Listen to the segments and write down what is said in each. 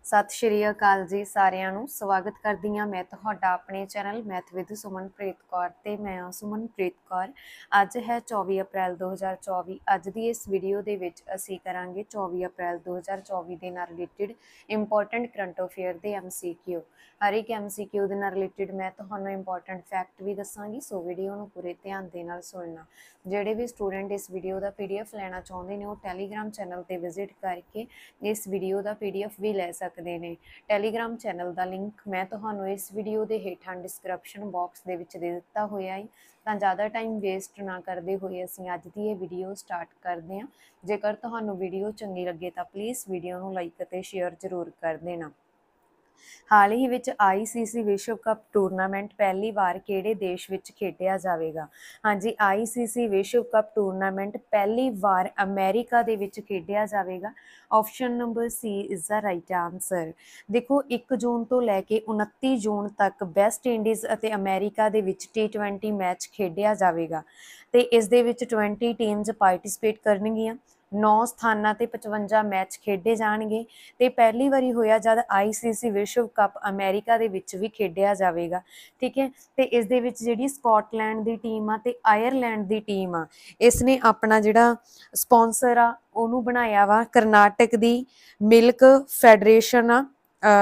सत श्री अकाल जी सारिਆਂ ਨੂੰ ਸਵਾਗਤ ਕਰਦੀ ਹਾਂ ਮੈਂ ਤੁਹਾਡਾ ਆਪਣੇ channel math with Sumanpreet Kaur ਤੇ ਮੈਂ ਹਾਂ ਸੁਮਨਪ੍ਰੀਤ ਕੌਰ। ਅੱਜ ਹੈ 24 ਅਪ੍ਰੈਲ 2024। ਅੱਜ ਦੀ ਇਸ ਵੀਡੀਓ ਦੇ ਵਿੱਚ ਅਸੀਂ ਕਰਾਂਗੇ 24 ਅਪ੍ਰੈਲ 2024 ਦੇ ਨਾਲ ਰਿਲੇਟਡ ਇੰਪੋਰਟੈਂਟ ਕਰੰਟ ਅਫੇਅਰ ਦੇ MCQ। ਹਰ ਇੱਕ MCQ ਦੇ ਨਾਲ ਰਿਲੇਟਡ ਮੈਂ ਤੁਹਾਨੂੰ ਇੰਪੋਰਟੈਂਟ ਫੈਕਟ ਵੀ ਦੱਸਾਂਗੀ, ਸੋ ਵੀਡੀਓ ਨੂੰ ਪੂਰੇ ਧਿਆਨ ਦੇ ਨਾਲ ਸੁਣਨਾ। ਜਿਹੜੇ ਵੀ ਸਟੂਡੈਂਟ ਇਸ ਵੀਡੀਓ ਦਾ PDF ਲੈਣਾ ਚਾਹੁੰਦੇ ਨੇ ਉਹ ਟੈਲੀਗ੍ਰਾਮ ਚੈਨਲ ਤੇ ਵਿਜ਼ਿਟ ਕਰਕੇ ਇਸ ਵੀਡੀਓ ਦਾ PDF ਵੀ ਲੈ ਸਕਦੇ ਨੇ। ਟੈਲੀਗ੍ਰਾਮ ਚੈਨਲ ਦਾ ਲਿੰਕ ਮੈਂ ਤੁਹਾਨੂੰ ਇਸ ਵੀਡੀਓ ਦੇ ਹੇਠਾਂ ਡਿਸਕ੍ਰਿਪਸ਼ਨ ਬਾਕਸ ਦੇ ਵਿੱਚ ਦੇ ਦਿੱਤਾ ਹੋਇਆ ਹੈ। ਤਾਂ ਜ਼ਿਆਦਾ ਟਾਈਮ ਵੇਸਟ ਨਾ ਕਰਦੇ ਹੋਏ ਅਸੀਂ ਅੱਜ ਦੀ ਇਹ ਵੀਡੀਓ ਸਟਾਰਟ ਕਰਦੇ ਹਾਂ। ਜੇਕਰ ਤੁਹਾਨੂੰ ਵੀਡੀਓ ਚੰਗੀ ਲੱਗੇ ਤਾਂ ਪਲੀਜ਼ ਵੀਡੀਓ ਨੂੰ ਲਾਈਕ ਅਤੇ ਸ਼ੇਅਰ ਜ਼ਰੂਰ ਕਰ ਦੇਣਾ। ਹਾਲ ਹੀ ਵਿੱਚ ICC ਵਿਸ਼ਵ ਕੱਪ ਟੂਰਨਾਮੈਂਟ ਪਹਿਲੀ ਵਾਰ ਕਿਹੜੇ ਦੇਸ਼ ਵਿੱਚ ਖੇਡਿਆ ਜਾਵੇਗਾ? ਹਾਂਜੀ, ICC ਵਿਸ਼ਵ ਕੱਪ ਟੂਰਨਾਮੈਂਟ ਪਹਿਲੀ ਵਾਰ ਅਮਰੀਕਾ ਦੇ ਵਿੱਚ ਖੇਡਿਆ ਜਾਵੇਗਾ। Option number C is the right answer. ਦੇਖੋ 1 ਜੂਨ ਤੋਂ ਲੈ ਕੇ 29 ਜੂਨ ਤੱਕ ਵੈਸਟ ਇੰਡੀਜ਼ ਅਤੇ ਅਮਰੀਕਾ ਦੇ ਵਿੱਚ T20 ਮੈਚ ਖੇਡਿਆ ਜਾਵੇਗਾ ਤੇ ਇਸ ਦੇ ਵਿੱਚ 20 ਟੀਮਸ ਪਾਰਟਿਸਿਪੇਟ ਕਰਨਗੀਆਂ। 9 ਸਥਾਨਾਂ ਤੇ 55 ਮੈਚ ਖੇਡੇ ਜਾਣਗੇ ਤੇ ਪਹਿਲੀ ਵਾਰੀ ਹੋਇਆ ਜਦ ICC ਵਿਸ਼ਵ ਕੱਪ ਅਮਰੀਕਾ ਦੇ ਵਿੱਚ ਵੀ ਖੇਡਿਆ ਜਾਵੇਗਾ। ਠੀਕ ਹੈ, ਤੇ ਇਸ ਦੇ ਵਿੱਚ ਜਿਹੜੀ ਸਕਾਟਲੈਂਡ ਦੀ ਟੀਮ ਆ ਤੇ ਆਇਰਲੈਂਡ ਦੀ ਟੀਮ ਆ, ਇਸ ਨੇ ਆਪਣਾ ਜਿਹੜਾ ਸਪਾਂਸਰ ਆ ਉਹਨੂੰ ਬਣਾਇਆ ਵਾ ਕਰਨਾਟਕ ਦੀ ਮਿਲਕ ਫੈਡਰੇਸ਼ਨ ਆ,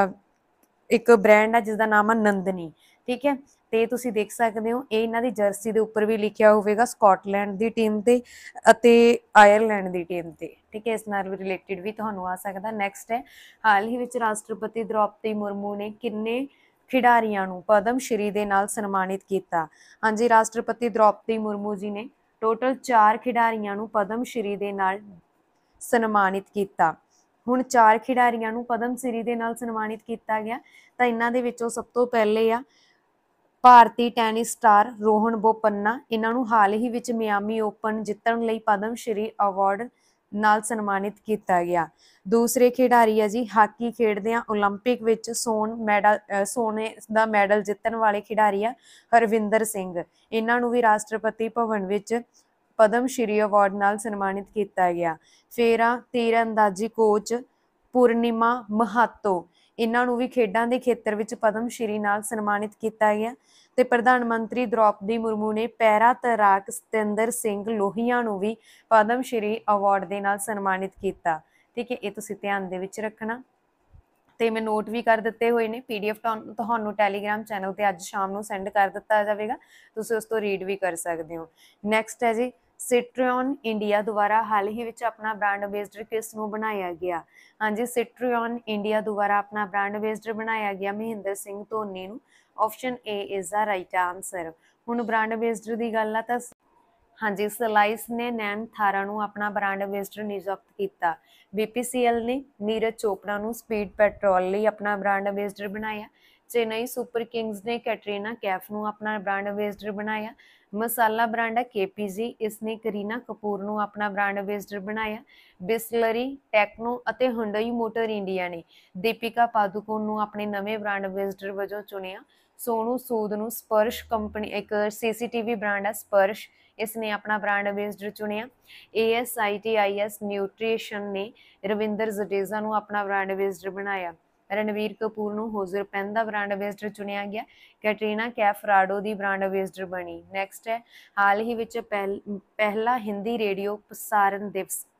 ਇੱਕ ਬ੍ਰਾਂਡ ਆ ਜਿਸ ਦਾ ਨਾਮ ਆ ਨੰਦਨੀ। ਠੀਕ ਹੈ, ਤੇ ਤੁਸੀਂ ਦੇਖ ਸਕਦੇ ਹੋ ਇਹ ਇਹਨਾਂ ਦੀ ਜਰਸੀ ਦੇ ਉੱਪਰ ਵੀ ਲਿਖਿਆ ਹੋਵੇਗਾ ਸਕਾਟਲੈਂਡ ਦੀ ਟੀਮ ਤੇ ਅਤੇ ਆਇਰਲੈਂਡ ਦੀ ਟੀਮ ਤੇ। ਠੀਕ ਹੈ, ਇਸ ਨਾਲ ਰਿਲੇਟਡ ਵੀ ਤੁਹਾਨੂੰ ਆ ਸਕਦਾ। ਨੈਕਸਟ ਹੈ, ਹਾਲ ਹੀ ਵਿੱਚ ਰਾਸ਼ਟਰਪਤੀ ਦ੍ਰੌਪਦੀ ਮੁਰਮੂ ਨੇ ਕਿੰਨੇ ਖਿਡਾਰੀਆਂ ਨੂੰ ਪਦਮ ਸ਼੍ਰੀ ਦੇ ਨਾਲ ਸਨਮਾਨਿਤ ਕੀਤਾ? ਹਾਂਜੀ, ਰਾਸ਼ਟਰਪਤੀ ਦ੍ਰੌਪਦੀ ਮੁਰਮੂ ਜੀ ਨੇ ਟੋਟਲ 4 ਖਿਡਾਰੀਆਂ ਨੂੰ ਪਦਮ ਸ਼੍ਰੀ ਦੇ ਨਾਲ ਸਨਮਾਨਿਤ ਕੀਤਾ। ਹੁਣ 4 ਖਿਡਾਰੀਆਂ ਨੂੰ ਪਦਮ ਸ਼੍ਰੀ ਦੇ ਨਾਲ ਸਨਮਾਨਿਤ ਕੀਤਾ ਗਿਆ ਤਾਂ ਇਹਨਾਂ ਦੇ ਵਿੱਚੋਂ ਸਭ ਤੋਂ ਪਹਿਲੇ ਆ ਭਾਰਤੀ ਟੈਨਿਸ ਸਟਾਰ ਰੋਹਨ ਬੋਪੰਨਾ। ਇਹਨਾਂ ਨੂੰ ਹਾਲ ਹੀ ਵਿੱਚ ਮਿਆਮੀ ਓਪਨ ਜਿੱਤਣ ਲਈ ਪਦਮ ਸ਼੍ਰੀ ਅਵਾਰਡ ਨਾਲ ਸਨਮਾਨਿਤ ਕੀਤਾ ਗਿਆ। ਦੂਸਰੇ ਖਿਡਾਰੀ ਹੈ ਜੀ ਹਾਕੀ ਖੇਡਦੇ ਆ ਓਲੰਪਿਕ ਵਿੱਚ ਸੋਨੇ ਦਾ ਮੈਡਲ ਜਿੱਤਣ ਵਾਲੇ ਖਿਡਾਰੀ ਆ ਹਰਵਿੰਦਰ ਸਿੰਘ। ਇਹਨਾਂ ਨੂੰ ਵੀ ਰਾਸ਼ਟਰਪਤੀ ਭਵਨ ਵਿੱਚ ਪਦਮ ਸ਼੍ਰੀ ਅਵਾਰਡ ਨਾਲ ਸਨਮਾਨਿਤ ਕੀਤਾ ਗਿਆ। ਫਿਰ ਆ ਤੀਰਅੰਦਾਜ਼ੀ ਕੋਚ ਪੂਰਨਿਮਾ ਮਹਾਤੋ। ਇਹਨਾਂ ਨੂੰ ਵੀ ਖੇਡਾਂ ਦੇ ਖੇਤਰ ਵਿੱਚ ਪਦਮ ਸ਼੍ਰੀ ਨਾਲ ਸਨਮਾਨਿਤ ਕੀਤਾ ਗਿਆ। ਤੇ ਪ੍ਰਧਾਨ ਮੰਤਰੀ ਦ੍ਰੌਪਦੀ ਮੁਰਮੂ ਨੇ ਪੈਰਾ ਤੈਰਾਕ ਸਤਿੰਦਰ ਸਿੰਘ ਲੋਹੀਆ ਨੂੰ ਵੀ ਪਦਮ ਸ਼੍ਰੀ ਅਵਾਰਡ ਦੇ ਨਾਲ ਸਨਮਾਨਿਤ ਕੀਤਾ। ਠੀਕ ਹੈ, ਇਹ ਤੁਸੀਂ ਧਿਆਨ ਦੇ ਵਿੱਚ ਰੱਖਣਾ ਤੇ ਮੈਂ ਨੋਟ ਵੀ ਕਰ ਦਿੱਤੇ ਹੋਏ ਨੇ। PDF ਤੁਹਾਨੂੰ ਟੈਲੀਗ੍ਰਾਮ ਚੈਨਲ ਤੇ ਅੱਜ ਸ਼ਾਮ ਨੂੰ ਸੈਂਡ ਕਰ ਦਿੱਤਾ ਜਾਵੇਗਾ, ਤੁਸੀਂ ਉਸ ਤੋਂ ਰੀਡ ਵੀ ਕਰ ਸਕਦੇ ਹੋ। ਨੈਕਸਟ ਹੈ ਜੀ, ਸਿਟਰੀਓਨ ਇੰਡੀਆ ਦੁਆਰਾ ਹਾਲ ਹੀ ਵਿੱਚ ਆਪਣਾ ਬ੍ਰਾਂਡ ਅੰਬੈਸਡਰ ਕਿਸ ਨੂੰ ਬਣਾਇਆ ਗਿਆ? ਹਾਂਜੀ, ਸਿਟਰੀਓਨ ਇੰਡੀਆ ਦੁਆਰਾ ਆਪਣਾ ਬ੍ਰਾਂਡ ਅੰਬੈਸਡਰ ਬਣਾਇਆ ਗਿਆ ਮਹਿੰਦਰ ਸਿੰਘ ਧੋਨੀ ਨੂੰ। Option A is the right answer. ਹੁਣ ਬ੍ਰਾਂਡ ਅੰਬੈਸਡਰ ਦੀ ਗੱਲ ਆ ਤਾਂ ਹਾਂਜੀ, ਸਲਾਈਸ ਨੇ ਨੈਨ ਥਾਰਾ ਨੂੰ ਆਪਣਾ ਬ੍ਰਾਂਡ ਅੰਬੈਸਡਰ ਨਿਯੁਕਤ ਕੀਤਾ। BPCL ਨੇ ਨੀਰਜ ਚੋਪੜਾ ਨੂੰ ਸਪੀਡ ਪੈਟਰੋਲ ਲਈ ਆਪਣਾ ਬ੍ਰਾਂਡ ਅੰਬੈਸਡਰ ਬਣਾਇਆ। ਚੇਨਈ ਸੁਪਰ ਕਿੰਗਸ ਨੇ ਕੈਟਰੀਨਾ ਕੈਫ ਨੂੰ ਆਪਣਾ ਬ੍ਰਾਂਡ ਅੰਬੈਸਡਰ ਬਣਾਇਆ। ਮਸਾਲਾ ਬ੍ਰਾਂਡ ਹੈ KPG, ਇਸ ਨੇ ਕਰੀਨਾ ਕਪੂਰ ਨੂੰ ਆਪਣਾ ਬ੍ਰਾਂਡ ਅੰਬੈਸਡਰ ਬਣਾਇਆ। ਬਿਸਲਰੀ, ਟੈਕਨੋ ਅਤੇ ਹੁੰਡਈ ਮੋਟਰ ਇੰਡੀਆ ਨੇ ਦੀਪਿਕਾ ਪਾਦੂਕੋਣ ਨੂੰ ਆਪਣੇ ਨਵੇਂ ਬ੍ਰਾਂਡ ਅੰਬੈਸਡਰ ਵਜੋਂ ਚੁਣਿਆ। ਸੋਨੂ ਸੂਦ ਨੂੰ ਸਪਰਸ਼ ਕੰਪਨੀ, ਇੱਕ CCTV ਬ੍ਰਾਂਡ ਹੈ ਸਪਰਸ਼, ਇਸ ਨੇ ਆਪਣਾ ਬ੍ਰਾਂਡ ਅੰਬੈਸਡਰ ਚੁਣਿਆ। ASITIS ਨਿਊਟ੍ਰੀਸ਼ਨ ਨੇ ਰਵਿੰਦਰ ਜਡੇਜਾ ਨੂੰ ਆਪਣਾ ਬ੍ਰਾਂਡ ਅੰਬੈਸਡਰ ਬਣਾਇਆ। ਰਣਵੀਰ ਕਪੂਰ ਨੂੰ ਹੋਜ਼ਰ ਪੈਨ ਦਾ ਬ੍ਰਾਂਡ ਅੰਬੈਸਡਰ ਚੁਣਿਆ ਗਿਆ। ਕੈਟਰੀਨਾ ਕੈਫ ਰਾਡੋ ਦੀ ਬ੍ਰਾਂਡ ਅੰਬੈਸਡਰ ਬਣੀ। ਨੈਕਸਟ ਹੈ, ਹਾਲ ਹੀ ਵਿੱਚ ਪਹਿਲਾ ਹਿੰਦੀ ਰੇਡੀਓ ਪ੍ਰਸਾਰਣ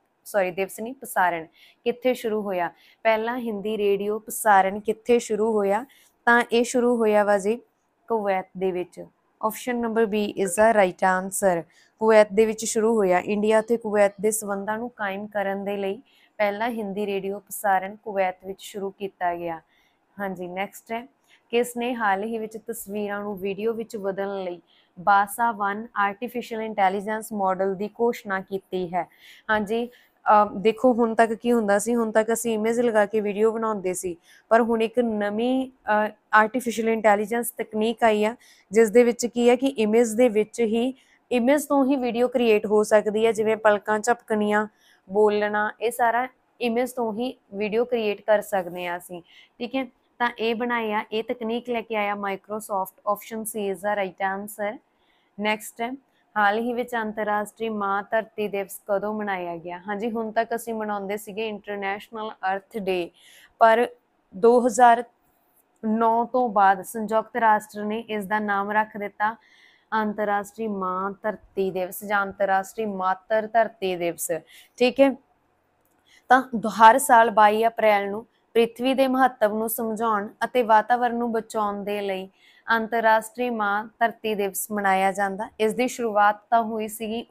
ਪ੍ਰਸਾਰਣ ਕਿੱਥੇ ਸ਼ੁਰੂ ਹੋਇਆ? ਪਹਿਲਾ ਹਿੰਦੀ ਰੇਡੀਓ ਪ੍ਰਸਾਰਣ ਕਿੱਥੇ ਸ਼ੁਰੂ ਹੋਇਆ? ਤਾਂ ਇਹ ਸ਼ੁਰੂ ਹੋਇਆ ਵਾ ਜੀ ਕੁਵੈਤ ਦੇ ਵਿੱਚ। Option number B is the right answer. Kuwait ਦੇ ਵਿੱਚ ਸ਼ੁਰੂ ਹੋਇਆ। ਇੰਡੀਆ ਅਤੇ ਕੁਵੈਤ ਦੇ ਸਬੰਧਾਂ ਨੂੰ ਕਾਇਮ ਕਰਨ ਦੇ ਲਈ ਪਹਿਲਾ ਹਿੰਦੀ ਰੇਡੀਓ ਪ੍ਰਸਾਰਣ ਕੁਵੈਤ ਵਿੱਚ ਸ਼ੁਰੂ ਕੀਤਾ ਗਿਆ। ਹਾਂਜੀ, ਨੈਕਸਟ ਹੈ, ਕਿਸ ਨੇ ਹਾਲ ਹੀ ਵਿੱਚ ਤਸਵੀਰਾਂ ਨੂੰ ਵੀਡੀਓ ਵਿੱਚ ਬਦਲਣ ਲਈ ਬਾਸਾ 1 ਆਰਟੀਫਿਸ਼ੀਅਲ ਇੰਟੈਲੀਜੈਂਸ ਮਾਡਲ ਦੀ ਘੋਸ਼ਣਾ ਕੀਤੀ ਹੈ? ਹਾਂਜੀ, ਦੇਖੋ ਹੁਣ ਤੱਕ ਕੀ ਹੁੰਦਾ ਸੀ, ਹੁਣ ਤੱਕ ਅਸੀਂ ਇਮੇਜ ਲਗਾ ਕੇ ਵੀਡੀਓ ਬਣਾਉਂਦੇ ਸੀ, ਪਰ ਹੁਣ ਇੱਕ ਨਵੀਂ ਆਰਟੀਫਿਸ਼ੀਅਲ ਇੰਟੈਲੀਜੈਂਸ ਤਕਨੀਕ ਆਈ ਆ ਜਿਸ ਦੇ ਵਿੱਚ ਕੀ ਹੈ ਕਿ ਇਮੇਜ ਤੋਂ ਹੀ ਵੀਡੀਓ ਕ੍ਰੀਏਟ ਹੋ ਸਕਦੀ ਹੈ। ਜਿਵੇਂ ਪਲਕਾਂ ਝਪਕਣੀਆਂ, ਬੋਲਣਾ, ਇਹ ਸਾਰਾ ਇਮੇਜ ਤੋਂ ਹੀ ਵੀਡੀਓ ਕ੍ਰੀਏਟ ਕਰ ਸਕਦੇ ਹਾਂ ਅਸੀਂ। ਠੀਕ ਹੈ, ਤਾਂ ਇਹ ਬਣਾਇਆ, ਇਹ ਤਕਨੀਕ ਲੈ ਕੇ ਆਇਆ Microsoft. Option C is the right answer. Next ਹੈ, ਹਾਲ ਹੀ ਵਿੱਚ ਅੰਤਰਰਾਸ਼ਟਰੀ ਮਾਂ ਧਰਤੀ ਦਿਵਸ ਕਦੋਂ ਮਨਾਇਆ ਗਿਆ? ਹਾਂਜੀ, ਹੁਣ ਤੱਕ ਅਸੀਂ ਮਨਾਉਂਦੇ ਸੀਗੇ ਇੰਟਰਨੈਸ਼ਨਲ ਅਰਥ ਡੇ, ਪਰ 2009 ਤੋਂ ਬਾਅਦ ਸੰਯੁਕਤ ਰਾਸ਼ਟਰ ਨੇ ਇਸ ਦਾ ਨਾਮ ਰੱਖ ਦਿੱਤਾ ਅੰतर्राष्ट्रीय मां धरती दिवस ਜਾਂ अंतर्राष्ट्रीय मातृ धरती दिवस। ठीक है, ਤਾਂ ਹਰ ਸਾਲ 22 ਅਪ੍ਰੈਲ ਨੂੰ ਪ੍ਰਿਥਵੀ ਦੇ ਮਹੱਤਵ ਨੂੰ ਸਮਝਾਉਣ ਅਤੇ ਵਾਤਾਵਰਣ ਨੂੰ ਬਚਾਉਣ ਦੇ ਲਈ ਅੰਤਰਰਾਸ਼ਟਰੀ ਮਾਂ ਧਰਤੀ ਦਿਵਸ ਮਨਾਇਆ ਜਾਂਦਾ। ਇਸ ਦੀ ਸ਼ੁਰੂਆਤ ਤਾਂ ਹੋਈ ਸੀਗੀ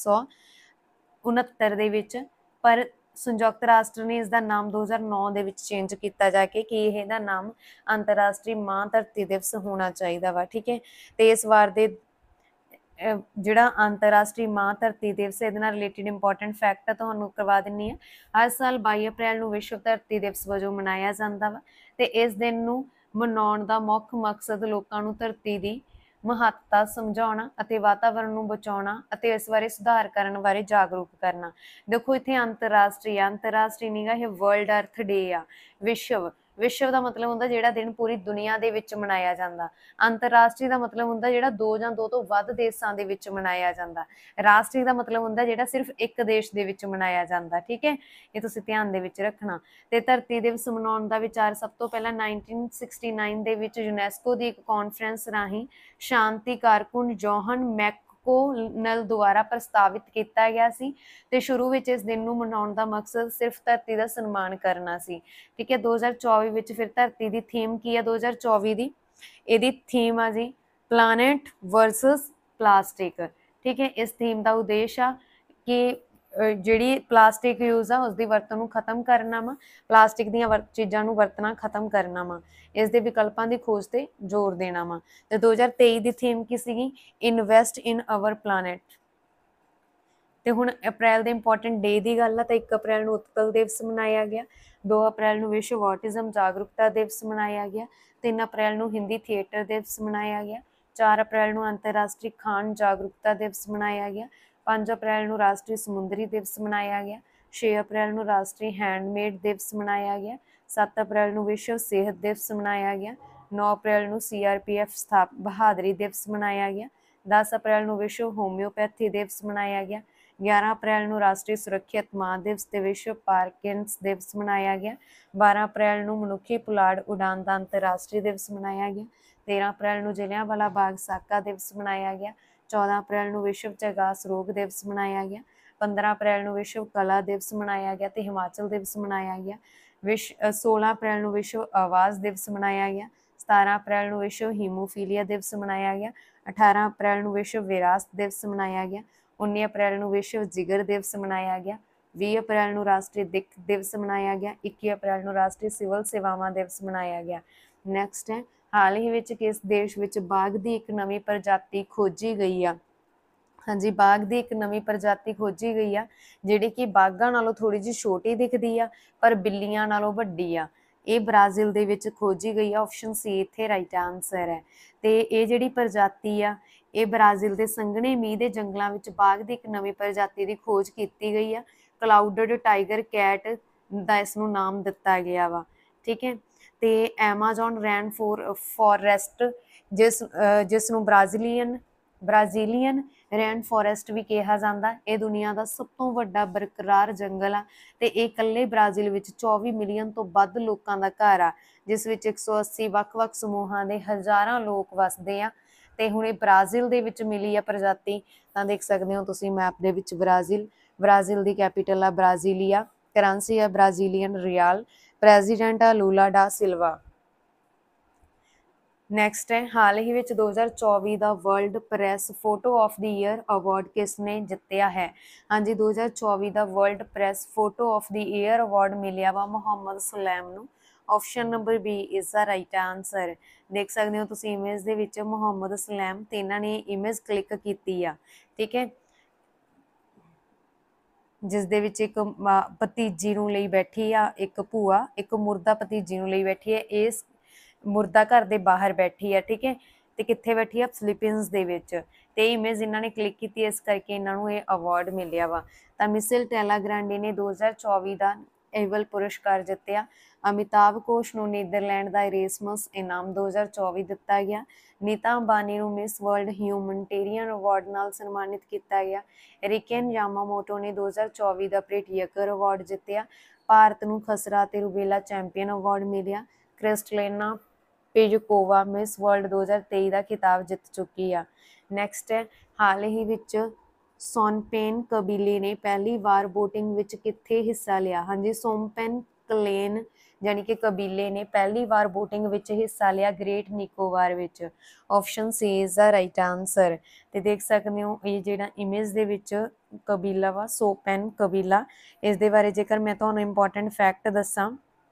1969 ਦੇ ਵਿੱਚ, ਪਰ ਸੰਯੁਕਤ ਰਾਸ਼ਟਰ ਨੇ ਇਸ ਦਾ ਨਾਮ 2009 ਦੇ ਵਿੱਚ ਚੇਂਜ ਕੀਤਾ ਜਾ ਕੇ ਕਿ ਇਹਦਾ ਨਾਮ ਅੰਤਰਰਾਸ਼ਟਰੀ ਮਾਂ ਧਰਤੀ ਦਿਵਸ ਹੋਣਾ ਚਾਹੀਦਾ ਵਾ। ਠੀਕ ਹੈ, ਤੇ ਇਸ ਵਾਰ ਦੇ ਜਿਹੜਾ ਅੰਤਰਰਾਸ਼ਟਰੀ ਮਾਂ ਧਰਤੀ ਦਿਵਸ ਇਹਦੇ ਨਾਲ ਰਿਲੇਟਡ ਇੰਪੋਰਟੈਂਟ ਫੈਕਟ ਆ ਤੁਹਾਨੂੰ ਕਰਵਾ ਦਿੰਨੀ ਆ। ਹਰ ਸਾਲ 22 ਅਪ੍ਰੈਲ ਨੂੰ ਵਿਸ਼ਵ ਧਰਤੀ ਦਿਵਸ ਵਜੋਂ ਮਨਾਇਆ ਜਾਂਦਾ ਵਾ ਤੇ ਇਸ ਦਿਨ ਨੂੰ ਮਨਾਉਣ ਦਾ ਮੁੱਖ ਮਕਸਦ ਲੋਕਾਂ ਨੂੰ ਧਰਤੀ ਦੀ ਮਹੱਤਤਾ ਸਮਝਾਉਣਾ ਅਤੇ ਵਾਤਾਵਰਣ ਨੂੰ ਬਚਾਉਣਾ ਅਤੇ ਇਸ ਬਾਰੇ ਸੁਧਾਰ ਕਰਨ ਬਾਰੇ ਜਾਗਰੂਕ ਕਰਨਾ। ਦੇਖੋ ਇੱਥੇ ਅੰਤਰਰਾਸ਼ਟਰੀ ਨੀਗਾ, ਇਹ ਵਰਲਡ ਅਰਥ ਡੇ ਆ। ਵਿਸ਼ਵ ਦਾ ਮਤਲਬ ਹੁੰਦਾ ਜਿਹੜਾ ਦਿਨ ਪੂਰੀ ਦੁਨੀਆ ਦੇ ਵਿੱਚ ਮਨਾਇਆ ਜਾਂਦਾ। ਅੰਤਰਰਾਸ਼ਟਰੀ ਦਾ ਮਤਲਬ ਹੁੰਦਾ ਜਿਹੜਾ 2 ਜਾਂ 2 ਤੋਂ ਵੱਧ ਦੇਸ਼ਾਂ ਦੇ ਵਿੱਚ ਮਨਾਇਆ ਜਾਂਦਾ। ਰਾਸ਼ਟਰੀ ਦਾ ਮਤਲਬ ਹੁੰਦਾ ਜਿਹੜਾ ਸਿਰਫ ਇੱਕ ਦੇਸ਼ ਦੇ ਵਿੱਚ ਮਨਾਇਆ ਜਾਂਦਾ। ਠੀਕ ਹੈ, ਇਹ ਤੁਸੀਂ ਧਿਆਨ ਦੇ ਵਿੱਚ ਰੱਖਣਾ। ਤੇ ਧਰਤੀ ਦਿਵਸ ਮਨਾਉਣ ਦਾ ਵਿਚਾਰ ਸਭ ਤੋਂ ਪਹਿਲਾਂ 1969 ਦੇ ਵਿੱਚ ਯੂਨੈਸਕੋ ਦੀ ਇੱਕ ਕਾਨਫਰੰਸ ਰਾਹੀਂ ਸ਼ਾਂਤੀ ਕਾਰਕੁਨ ਜੋਹਨ ਮੈਕਕੋਨਲ ਦੁਆਰਾ ਪ੍ਰਸਤਾਵਿਤ ਕੀਤਾ ਗਿਆ ਸੀ ਤੇ ਸ਼ੁਰੂ ਵਿੱਚ ਇਸ ਦਿਨ ਨੂੰ ਮਨਾਉਣ ਦਾ ਮਕਸਦ ਸਿਰਫ ਧਰਤੀ ਦਾ ਸਨਮਾਨ ਕਰਨਾ ਸੀ। ਠੀਕ ਹੈ, 2024 ਵਿੱਚ ਫਿਰ ਧਰਤੀ ਦੀ ਥੀਮ ਕੀ ਆ 2024 ਦੀ? ਇਹਦੀ ਥੀਮ ਆ ਜੀ ਪਲਾਨਟ ਵਰਸਸ ਪਲਾਸਟਿਕ। ਠੀਕ ਹੈ, ਇਸ ਥੀਮ ਦਾ ਉਦੇਸ਼ ਆ ਕਿ ਜਿਹੜੀ ਪਲਾਸਟਿਕ ਯੂਜ਼ ਆ ਉਸ ਦੀ ਵਰਤੋਂ ਨੂੰ ਖਤਮ ਕਰਨਾ ਵਾ, ਪਲਾਸਟਿਕ ਦੀਆਂ ਚੀਜ਼ਾਂ ਨੂੰ ਵਰਤਣਾ ਖਤਮ ਕਰਨਾ ਵਾ, ਇਸ ਦੇ ਵਿਕਲਪਾਂ ਦੀ ਖੋਜ ਤੇ ਜ਼ੋਰ ਦੇਣਾ ਵਾ। ਤੇ 2023 ਦੀ ਥੀਮ ਕੀ ਸੀਗੀ? Invest in our planet. ਤੇ ਹੁਣ ਅਪ੍ਰੈਲ ਦੇ ਇੰਪੋਰਟੈਂਟ ਡੇ ਦੀ ਗੱਲ ਆ ਤਾਂ 1 ਅਪ੍ਰੈਲ ਨੂੰ ਉਤਕਲ ਦਿਵਸ ਮਨਾਇਆ ਗਿਆ, 2 ਅਪ੍ਰੈਲ ਨੂੰ ਵਿਸ਼ਵ ਔਟਿਜ਼ਮ ਜਾਗਰੂਕਤਾ ਦਿਵਸ ਮਨਾਇਆ ਗਿਆ, 3 ਅਪ੍ਰੈਲ ਨੂੰ ਹਿੰਦੀ ਥੀਏਟਰ ਦਿਵਸ ਮਨਾਇਆ ਗਿਆ, 4 ਅਪ੍ਰੈਲ ਨੂੰ ਅੰਤਰਰਾਸ਼ਟਰੀ ਖਾਣ ਜਾਗਰੂਕਤਾ ਦਿਵਸ ਮਨਾਇਆ ਗਿਆ, 5 ਅਪ੍ਰੈਲ ਨੂੰ ਰਾਸ਼ਟਰੀ ਸਮੁੰਦਰੀ ਦਿਵਸ ਮਨਾਇਆ ਗਿਆ, 6 ਅਪ੍ਰੈਲ ਨੂੰ ਰਾਸ਼ਟਰੀ ਹੈਂਡਮੇਡ ਦਿਵਸ ਮਨਾਇਆ ਗਿਆ, 7 ਅਪ੍ਰੈਲ ਨੂੰ ਵਿਸ਼ਵ ਸਿਹਤ ਦਿਵਸ ਮਨਾਇਆ ਗਿਆ, 9 ਅਪ੍ਰੈਲ ਨੂੰ CRPF ਬਹਾਦਰੀ ਦਿਵਸ ਮਨਾਇਆ ਗਿਆ, 10 ਅਪ੍ਰੈਲ ਨੂੰ ਵਿਸ਼ਵ ਹੋਮਿਓਪੈਥੀ ਦਿਵਸ ਮਨਾਇਆ ਗਿਆ, 11 ਅਪ੍ਰੈਲ ਨੂੰ ਰਾਸ਼ਟਰੀ ਸੁਰੱਖਿਅਤ ਮਾਂ ਦਿਵਸ ਤੇ ਵਿਸ਼ਵ ਪਾਰਕਿੰਸਨ ਦਿਵਸ ਮਨਾਇਆ ਗਿਆ, 12 ਅਪ੍ਰੈਲ ਨੂੰ ਮਨੁੱਖੀ ਪੁਲਾੜ ਉਡਾਨ ਦਾ ਅੰਤਰਰਾਸ਼ਟਰੀ ਦਿਵਸ ਮਨਾਇਆ ਗਿਆ, 13 ਅਪ੍ਰੈਲ ਨੂੰ ਜਲਿਆਂਵਾਲਾ ਬਾਗ ਸਾਕਾ ਦਿਵਸ ਮਨਾਇਆ ਗਿਆ, 14 ਅਪ੍ਰੈਲ ਨੂੰ ਵਿਸ਼ਵ ਚਰਗਾਸ ਰੋਗ ਦਿਵਸ ਮਨਾਇਆ ਗਿਆ, 15 ਅਪ੍ਰੈਲ ਨੂੰ ਵਿਸ਼ਵ ਕਲਾ ਦਿਵਸ ਮਨਾਇਆ ਗਿਆ ਤੇ ਹਿਮਾਚਲ ਦਿਵਸ ਮਨਾਇਆ ਗਿਆ, 16 ਅਪ੍ਰੈਲ ਨੂੰ ਵਿਸ਼ਵ ਆਵਾਜ਼ ਦਿਵਸ ਮਨਾਇਆ ਗਿਆ, 17 ਅਪ੍ਰੈਲ ਨੂੰ ਵਿਸ਼ਵ ਹੀਮੋਫੀਲੀਆ ਦਿਵਸ ਮਨਾਇਆ ਗਿਆ, 18 ਅਪ੍ਰੈਲ ਨੂੰ ਵਿਸ਼ਵ ਵਿਰਾਸਤ ਦਿਵਸ ਮਨਾਇਆ ਗਿਆ, 19 ਅਪ੍ਰੈਲ ਨੂੰ ਵਿਸ਼ਵ ਜਿਗਰ ਦਿਵਸ ਮਨਾਇਆ ਗਿਆ, 20 ਅਪ੍ਰੈਲ ਨੂੰ ਰਾਸ਼ਟਰੀ ਦਿੱਖ ਦਿਵਸ ਮਨਾਇਆ ਗਿਆ, 21 ਅਪ੍ਰੈਲ ਨੂੰ ਰਾਸ਼ਟਰੀ ਸਿਵਲ ਸੇਵਾਵਾਂ ਦਿਵਸ ਮਨਾਇਆ ਗਿਆ। ਨੈਕਸਟ ਹੈ, ਹਾਲ ਹੀ ਵਿੱਚ ਕਿਸ ਦੇਸ਼ ਵਿੱਚ ਬਾਘ ਦੀ ਇੱਕ ਨਵੀਂ ਪ੍ਰਜਾਤੀ ਖੋਜੀ ਗਈ ਆ? ਹਾਂਜੀ, ਬਾਘ ਦੀ ਇੱਕ ਨਵੀਂ ਪ੍ਰਜਾਤੀ ਖੋਜੀ ਗਈ ਆ ਜਿਹੜੀ ਕਿ ਬਾਘਾਂ ਨਾਲੋਂ ਥੋੜੀ ਜਿਹੀ ਛੋਟੀ ਦਿਖਦੀ ਆ ਪਰ ਬਿੱਲੀਆਂ ਨਾਲੋਂ ਵੱਡੀ ਆ। ਇਹ ਬ੍ਰਾਜ਼ੀਲ ਦੇ ਵਿੱਚ ਖੋਜੀ ਗਈ ਆ। ਆਪਸ਼ਨ ਸੀ ਇੱਥੇ ਰਾਈਟ ਆਨਸਰ ਹੈ। ਤੇ ਇਹ ਜਿਹੜੀ ਪ੍ਰਜਾਤੀ ਆ ਇਹ ਬ੍ਰਾਜ਼ੀਲ ਦੇ ਸੰਘਣੇ ਮੀਂਹ ਦੇ ਜੰਗਲਾਂ ਵਿੱਚ ਬਾਘ ਦੀ ਇੱਕ ਨਵੀਂ ਪ੍ਰਜਾਤੀ ਦੀ ਖੋਜ ਕੀਤੀ ਗਈ ਆ। ਕਲਾਊਡਡ ਟਾਈਗਰ ਕੈਟ ਦਾ ਇਸ ਨੂੰ ਨਾਮ ਦਿੱਤਾ ਗਿਆ ਵਾ। ਠੀਕ ਹੈ, ਤੇ ਐਮਾਜ਼ੋਨ ਰੈਨ ਫੋਰੈਸਟ ਜਿਸ ਨੂੰ ਬ੍ਰਾਜ਼ੀਲੀਅਨ ਰੈਨ ਫੋਰੈਸਟ ਵੀ ਕਿਹਾ ਜਾਂਦਾ, ਇਹ ਦੁਨੀਆ ਦਾ ਸਭ ਤੋਂ ਵੱਡਾ ਬਰਕਰਾਰ ਜੰਗਲ ਆ ਤੇ ਇਹ ਇਕੱਲੇ ਬ੍ਰਾਜ਼ੀਲ ਵਿੱਚ 24 ਮਿਲੀਅਨ ਤੋਂ ਵੱਧ ਲੋਕਾਂ ਦਾ ਘਰ ਆ, ਜਿਸ ਵਿੱਚ 180 ਵੱਖ-ਵੱਖ ਸਮੂਹਾਂ ਦੇ ਹਜ਼ਾਰਾਂ ਲੋਕ ਵਸਦੇ ਆ। ਤੇ ਹੁਣ ਇਹ ਬ੍ਰਾਜ਼ੀਲ ਦੇ ਵਿੱਚ ਮਿਲੀ ਆ ਪ੍ਰਜਾਤੀ, ਤਾਂ ਦੇਖ ਸਕਦੇ ਹੋ ਤੁਸੀਂ ਮੈਪ ਦੇ ਵਿੱਚ ਬ੍ਰਾਜ਼ੀਲ ਦੀ ਕੈਪੀਟਲ ਆ ਬ੍ਰਾਜ਼ੀਲੀਆ, ਕਰੰਸੀ ਆ ਬ੍ਰਾਜ਼ੀਲੀਅਨ ਰਿਆਲ, ਪ੍ਰੈਜ਼ੀਡੈਂਟ ਆ ਲੂਲਾ ਡਾ ਸਿਲਵਾ। ਨੈਕਸਟ ਹੈ, ਹਾਲ ਹੀ ਵਿੱਚ 2024 ਦਾ world press photo of the year award ਕਿਸ ਨੇ ਜਿੱਤਿਆ ਹੈ? ਹਾਂਜੀ, 2024 ਦਾ world press photo of the year award ਮਿਲਿਆ ਵਾ ਮੁਹੰਮਦ ਸਲੈਮ ਨੂੰ। Option number B is the right answer. ਦੇਖ ਸਕਦੇ ਹੋ ਤੁਸੀਂ ਇਮੇਜ ਦੇ ਵਿੱਚ ਮੁਹੰਮਦ ਸਲੈਮ ਤੇ ਇਹਨਾਂ ਨੇ ਇਮੇਜ ਕਲਿੱਕ ਕੀਤੀ ਆ। ਠੀਕ ਹੈ, ਜਿਸ ਦੇ ਵਿੱਚ ਇੱਕ ਭਤੀਜੀ ਨੂੰ ਲਈ ਬੈਠੀ ਆ, ਇੱਕ ਭੂਆ, ਇੱਕ ਮੁਰਦਾ ਭਤੀਜੀ ਨੂੰ ਲਈ ਬੈਠੀ ਹੈ। ਇਸ ਮੁਰਦਾ ਘਰ ਦੇ ਬਾਹਰ ਬੈਠੀ ਆ। ਠੀਕ ਹੈ, ਤੇ ਕਿੱਥੇ ਬੈਠੀ ਆ? ਫਿਲੀਪੀਨਸ ਦੇ ਵਿੱਚ। ਤੇ ਇਮੇਜ ਇਹਨਾਂ ਨੇ ਕਲਿੱਕ ਕੀਤੀ, ਇਸ ਕਰਕੇ ਇਹਨਾਂ ਨੂੰ ਇਹ ਅਵਾਰਡ ਮਿਲਿਆ ਵਾ। ਤਾਂ ਮਿਸੇਲ ਟੈਲਾ ਗ੍ਰਾਂਡੀ ਨੇ 2024 ਦਾ ਏਵਲ ਪੁਰਸਕਾਰ ਜਿੱਤਿਆ। ਅਮਿਤਾਭ ਘੋਸ਼ ਨੂੰ ਨੀਦਰਲੈਂਡ ਦਾ ਇਰੇਸਮਸ ਇਨਾਮ 2024 ਦਿੱਤਾ ਗਿਆ। ਨੀਤਾ ਅੰਬਾਨੀ ਨੂੰ ਮਿਸ ਵਰਲਡ ਹਿਊਮਨਟੇਰੀਅਨ ਅਵਾਰਡ ਨਾਲ ਸਨਮਾਨਿਤ ਕੀਤਾ ਗਿਆ। ਰਿਕੇਨ ਯਾਮਾਮੋਟੋ ਨੇ 2024 ਦਾ ਪ੍ਰਿਟ ਯਕਰ ਅਵਾਰਡ ਜਿੱਤਿਆ। ਭਾਰਤ ਨੂੰ ਖਸਰਾ ਤੇ ਰੁਬੇਲਾ ਚੈਂਪੀਅਨ ਅਵਾਰਡ ਮਿਲਿਆ। ਕ੍ਰਿਸਟਲੀਨਾ ਪੇਜਕੋਵਾ ਮਿਸ ਵਰਲਡ 2023 ਦਾ ਖਿਤਾਬ ਜਿੱਤ ਚੁੱਕੀ ਆ। ਨੈਕਸਟ ਹੈ, ਹਾਲ ਹੀ ਵਿੱਚ ਸੋਨਪੇਨ ਕਬੀਲੇ ਨੇ ਪਹਿਲੀ ਵਾਰ VOTING ਵਿੱਚ ਕਿੱਥੇ ਹਿੱਸਾ ਲਿਆ? ਹਾਂਜੀ, ਸੋਨਪੇਨ ਕਲੇਨ ਯਾਨੀ ਕਿ ਕਬੀਲੇ ਨੇ ਪਹਿਲੀ ਵਾਰ VOTING ਵਿੱਚ ਹਿੱਸਾ ਲਿਆ ਗ੍ਰੇਟ ਨਿਕੋਬਾਰ ਵਿੱਚ। Option C is the right answer. ਤੇ ਦੇਖ ਸਕਦੇ ਹੋ ਇਹ ਜਿਹੜਾ ਇਮੇਜ ਦੇ ਵਿੱਚ ਕਬੀਲਾ ਵਾ ਸੋਪੈਨ ਕਬੀਲਾ, ਇਸ ਦੇ ਬਾਰੇ ਜੇਕਰ ਮੈਂ ਤੁਹਾਨੂੰ ਇੰਪੋਰਟੈਂਟ ਫੈਕਟ ਦੱਸਾਂ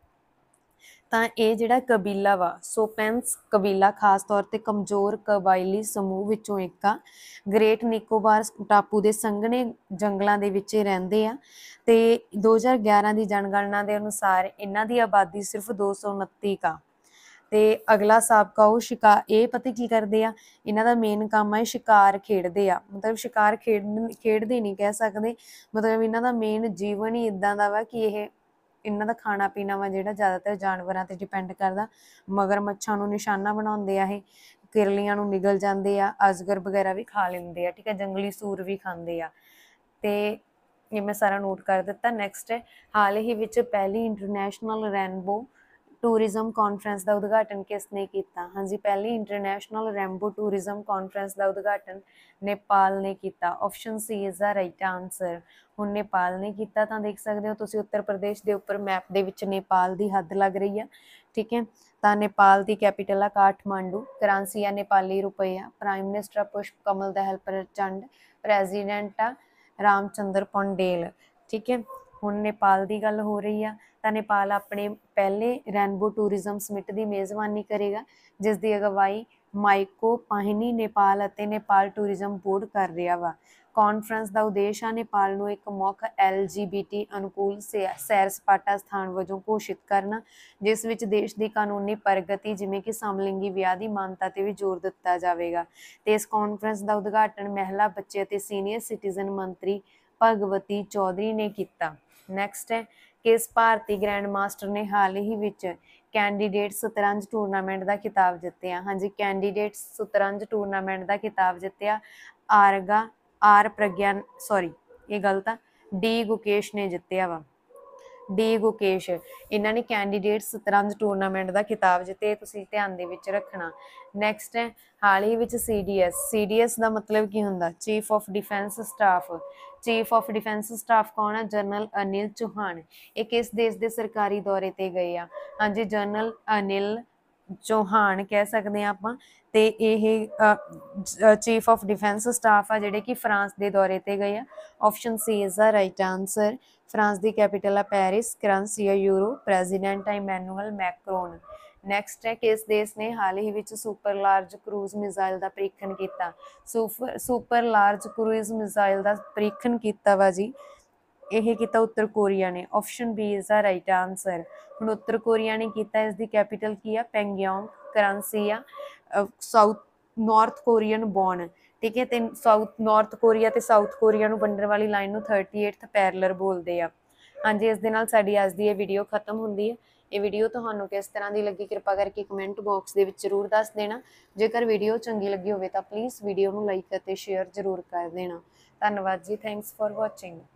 ਤਾਂ ਇਹ ਜਿਹੜਾ ਕਬੀਲਾ ਵਾ ਸੋਪੈਨਸ ਕਬੀਲਾ ਖਾਸ ਤੌਰ ਤੇ ਕਮਜ਼ੋਰ ਕਬਾਇਲੀ ਸਮੂਹ ਵਿੱਚੋਂ ਇੱਕ ਆ। ਗ੍ਰੇਟ ਨਿਕੋਬਾਰ ਟਾਪੂ ਦੇ ਸੰਘਣੇ ਜੰਗਲਾਂ ਦੇ ਵਿੱਚ ਰਹਿੰਦੇ ਆ ਤੇ 2011 ਦੀ ਜਨਗਣਨਾ ਦੇ ਅਨੁਸਾਰ ਇਹਨਾਂ ਦੀ ਆਬਾਦੀ ਸਿਰਫ 229 ਕਾ। ਤੇ ਅਗਲਾ ਸਾਬਕਾ ਉਹ ਇਹ ਪਤਾ ਕੀ ਕਰਦੇ ਆ, ਇਹਨਾਂ ਦਾ ਮੇਨ ਕੰਮ ਹੈ ਸ਼ਿਕਾਰ ਖੇਡਦੇ ਆ। ਮਤਲਬ ਸ਼ਿਕਾਰ ਖੇਡਦੇ ਨਹੀਂ ਕਹਿ ਸਕਦੇ, ਮਤਲਬ ਇਹਨਾਂ ਦਾ ਮੇਨ ਜੀਵਨ ਹੀ ਇਦਾਂ ਦਾ ਵਾ ਕਿ ਇਹਨਾਂ ਦਾ ਖਾਣਾ ਪੀਣਾ ਵਾ ਜਿਹੜਾ ਜ਼ਿਆਦਾਤਰ ਜਾਨਵਰਾਂ ਤੇ ਡਿਪੈਂਡ ਕਰਦਾ। ਮਗਰਮੱਛਾਂ ਨੂੰ ਨਿਸ਼ਾਨਾ ਬਣਾਉਂਦੇ ਆ, ਇਹ ਕਿਰਲੀਆਂ ਨੂੰ ਨਿਗਲ ਜਾਂਦੇ ਆ, ਅਜਗਰ ਵਗੈਰਾ ਵੀ ਖਾ ਲੈਂਦੇ ਆ, ਠੀਕ ਹੈ, ਜੰਗਲੀ ਸੂਰ ਵੀ ਖਾਂਦੇ ਆ। ਤੇ ਇਹ ਮੈਂ ਸਾਰਾ ਨੋਟ ਕਰ ਦਿੱਤਾ। ਨੈਕਸਟ ਹੈ, ਹਾਲ ਹੀ ਵਿੱਚ ਪਹਿਲੀ ਇੰਟਰਨੈਸ਼ਨਲ ਰੇਨਬੋ ਟੂਰਿਜ਼ਮ ਕਾਨਫਰੰਸ ਦਾ ਉਦਘਾਟਨ ਕਿਸ ਨੇ ਕੀਤਾ? ਹਾਂਜੀ, ਪਹਿਲੀ ਇੰਟਰਨੈਸ਼ਨਲ ਰੇਨਬੋ ਟੂਰਿਜ਼ਮ ਕਾਨਫਰੰਸ ਦਾ ਉਦਘਾਟਨ ਨੇਪਾਲ ਨੇ ਕੀਤਾ। Option C is the right answer. ਹੁਣ ਨੇਪਾਲ ਨੇ ਕੀਤਾ ਤਾਂ ਦੇਖ ਸਕਦੇ ਹੋ ਤੁਸੀਂ ਉੱਤਰ ਪ੍ਰਦੇਸ਼ ਦੇ ਉੱਪਰ ਮੈਪ ਦੇ ਵਿੱਚ ਨੇਪਾਲ ਦੀ ਹੱਦ ਲੱਗ ਰਹੀ ਆ, ਠੀਕ ਹੈ। ਤਾਂ ਨੇਪਾਲ ਦੀ ਕੈਪੀਟਲ ਆ ਕਾਠਮਾਂਡੂ, ਕਰੰਸੀ ਆ ਨੇਪਾਲੀ ਰੁਪਈਆ, ਪ੍ਰਾਈਮ ਮਿਨਿਸਟਰ ਆ ਪੁਸ਼ਪ ਕਮਲ ਦਹਿਲ ਪ੍ਰਚੰਡ, ਪ੍ਰੈਜ਼ੀਡੈਂਟ ਆ ਰਾਮਚੰਦਰ ਪੌਂਡੇਲ, ਠੀਕ ਹੈ। ਹੁਣ ਨੇਪਾਲ ਦੀ ਗੱਲ ਹੋ ਰਹੀ ਆ ਤਾਂ ਨੇਪਾਲ ਆਪਣੇ ਪਹਿਲੇ ਰੇਨਬੋ ਟੂਰਿਜ਼ਮ ਸਮਿਟ ਦੀ ਮੇਜ਼ਬਾਨੀ ਕਰੇਗਾ, ਜਿਸ ਦੀ ਅਗਵਾਈ ਮਾਈਕੋ ਪਾਹਿਨੀ ਨੇਪਾਲ ਅਤੇ ਨੇਪਾਲ ਟੂਰਿਜ਼ਮ ਬੋਰਡ ਕਰ ਰਿਹਾ ਵਾ। ਕਾਨਫਰੰਸ ਦਾ ਉਦੇਸ਼ ਆ ਨੇਪਾਲ ਨੂੰ ਇੱਕ ਮੁੱਖ LGBT ਅਨੁਕੂਲ ਸੈਰ ਸਪਾਟਾ ਸਥਾਨ ਵਜੋਂ ਘੋਸ਼ਿਤ ਕਰਨਾ, ਜਿਸ ਵਿੱਚ ਦੇਸ਼ ਦੀ ਕਾਨੂੰਨੀ ਪ੍ਰਗਤੀ ਜਿਵੇਂ ਕਿ ਸਮਲਿੰਗੀ ਵਿਆਹ ਦੀ ਮਾਨਤਾ ਤੇ ਵੀ ਜ਼ੋਰ ਦਿੱਤਾ ਜਾਵੇਗਾ। ਤੇ ਇਸ ਕਾਨਫਰੰਸ ਦਾ ਉਦਘਾਟਨ ਮਹਿਲਾ, ਬੱਚੇ ਅਤੇ ਸੀਨੀਅਰ ਸਿਟੀਜ਼ਨ ਮੰਤਰੀ ਭਗਵਤੀ ਚੌਧਰੀ ਨੇ ਕੀਤਾ। ਨੈਕਸਟ ਹੈ, ਕਿਸ ਭਾਰਤੀ ਗ੍ਰੈਂਡ ਮਾਸਟਰ ਨੇ ਹਾਲ ਹੀ ਵਿੱਚ ਕੈਂਡੀਡੇਟ ਸ਼ਤਰੰਜ ਟੂਰਨਾਮੈਂਟ ਦਾ ਖਿਤਾਬ ਜਿੱਤਿਆ? ਹਾਂਜੀ, ਕੈਂਡੀਡੇਟ ਸ਼ਤਰੰਜ ਟੂਰਨਾਮੈਂਟ ਦਾ ਖਿਤਾਬ ਜਿੱਤਿਆ ਇਹ ਗਲਤ ਆ, ਡੀ ਗੁਕੇਸ਼ ਨੇ ਜਿੱਤਿਆ ਵਾ। ਡੀ ਗੁਕੇਸ਼, ਇਹਨਾਂ ਨੇ ਕੈਂਡੀਡੇਟ ਸ਼ਤਰੰਜ ਟੂਰਨਾਮੈਂਟ ਦਾ ਖਿਤਾਬ ਜਿੱਤੇ, ਤੁਸੀਂ ਧਿਆਨ ਦੇ ਵਿੱਚ ਰੱਖਣਾ। ਨੈਕਸਟ ਹੈ, ਹਾਲ ਹੀ ਵਿੱਚ CDS ਦਾ ਮਤਲਬ ਕੀ ਹੁੰਦਾ? Chief of defence staff. Chief of defence staff ਕੌਣ ਹੈ? ਜਨਰਲ ਅਨਿਲ ਚੌਹਾਨ। ਇਹ ਕਿਸ ਦੇਸ਼ ਦੇ ਸਰਕਾਰੀ ਦੌਰੇ ਤੇ ਗਏ ਆ? ਹਾਂਜੀ, ਜਨਰਲ ਅਨਿਲ ਚੌਹਾਨ ਕਹਿ ਸਕਦੇ ਹਾਂ ਆਪਾਂ। ਤੇ ਇਹ ਚੀਫ ਆਫ ਡਿਫੈਂਸ ਸਟਾਫ ਆ ਜਿਹੜੇ ਕਿ ਫਰਾਂਸ ਦੇ ਦੌਰੇ ਤੇ ਗਏ ਆ। Option C is the right answer. France ਦੀ ਕੈਪੀਟਲ ਆ ਪੈਰਿਸ, ਕਰੰਸੀ ਆ ਯੂਰੋ, ਪ੍ਰੈਜ਼ੀਡੈਂਟ ਆ ਇਮੈਨੂਅਲ ਮੈਕਰੋਨ। ਨੈਕਸਟ ਹੈ, ਕਿਸ ਦੇਸ਼ ਨੇ ਹਾਲ ਹੀ ਵਿੱਚ ਸੁਪਰ ਲਾਰਜ ਕਰੂਜ਼ ਮਿਜ਼ਾਈਲ ਦਾ ਪ੍ਰੀਖਣ ਕੀਤਾ? ਸੁਪਰ ਲਾਰਜ ਕਰੂਜ਼ ਮਿਜ਼ਾਈਲ ਦਾ ਪ੍ਰੀਖਣ ਕੀਤਾ ਵਾ ਜੀ, ਇਹ ਕੀਤਾ ਉੱਤਰ ਕੋਰੀਆ ਨੇ। Option B is the right answer. ਹੁਣ ਉੱਤਰ ਕੋਰੀਆ ਨੇ ਕੀਤਾ, ਇਸ ਦੀ ਕੈਪੀਟਲ ਕੀ ਆ? ਪੈਂਗਯੋਂਗ, ਕਰੰਸੀ ਆ ਨਾਰਥ ਕੋਰੀਅਨ ਬੌਨ, ਠੀਕ ਹੈ। ਤੇ ਨਾਰਥ ਕੋਰੀਆ ਤੇ ਸਾਊਥ ਕੋਰੀਆ ਨੂੰ ਵੰਡਣ ਵਾਲੀ ਲਾਈਨ ਨੂੰ 38th ਪੈਰਲਰ ਬੋਲਦੇ ਆ। ਹਾਂਜੀ, ਇਸ ਦੇ ਨਾਲ ਸਾਡੀ ਅੱਜ ਦੀ ਇਹ ਵੀਡੀਓ ਖਤਮ ਹੁੰਦੀ ਹੈ। ਇਹ ਵੀਡੀਓ ਤੁਹਾਨੂੰ ਕਿਸ ਤਰ੍ਹਾਂ ਦੀ ਲੱਗੀ ਕਿਰਪਾ ਕਰਕੇ ਕਮੈਂਟ ਬਾਕਸ ਦੇ ਵਿੱਚ ਜ਼ਰੂਰ ਦੱਸ ਦੇਣਾ। ਜੇਕਰ ਵੀਡੀਓ ਚੰਗੀ ਲੱਗੀ ਹੋਵੇ ਤਾਂ ਪਲੀਜ਼ ਵੀਡੀਓ ਨੂੰ ਲਾਈਕ ਅਤੇ ਸ਼ੇਅਰ ਜ਼ਰੂਰ ਕਰ ਦੇਣਾ। ਧੰਨਵਾਦ ਜੀ, ਥੈਂਕਸ ਫॉर ਵਾਚਿੰਗ।